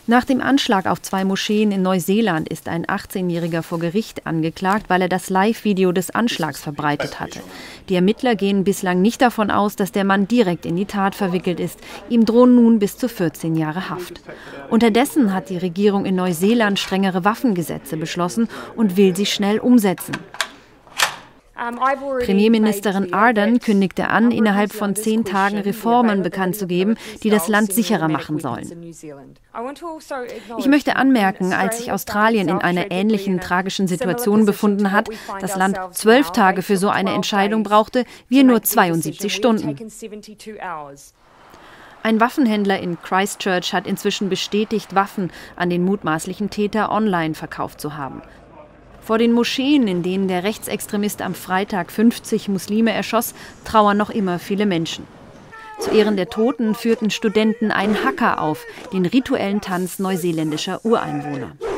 Nach dem Anschlag auf 2 Moscheen in Neuseeland ist ein 18-Jähriger vor Gericht angeklagt, weil er das Live-Video des Anschlags verbreitet hatte. Die Ermittler gehen bislang nicht davon aus, dass der Mann direkt in die Tat verwickelt ist. Ihm drohen nun bis zu 14 Jahre Haft. Unterdessen hat die Regierung in Neuseeland strengere Waffengesetze beschlossen und will sie schnell umsetzen. Premierministerin Ardern kündigte an, innerhalb von 10 Tagen Reformen bekannt zu geben, die das Land sicherer machen sollen. Ich möchte anmerken, als sich Australien in einer ähnlichen tragischen Situation befunden hat, das Land 12 Tage für so eine Entscheidung brauchte, wir nur 72 Stunden. Ein Waffenhändler in Christchurch hat inzwischen bestätigt, Waffen an den mutmaßlichen Täter online verkauft zu haben. Vor den Moscheen, in denen der Rechtsextremist am Freitag 50 Muslime erschoss, trauern noch immer viele Menschen. Zu Ehren der Toten führten Studenten einen Haka auf, den rituellen Tanz neuseeländischer Ureinwohner.